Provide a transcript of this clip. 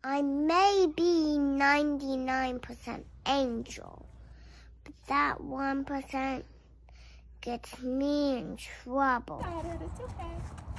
I may be 99% angel, but that 1% gets me in trouble. Got it. It's okay.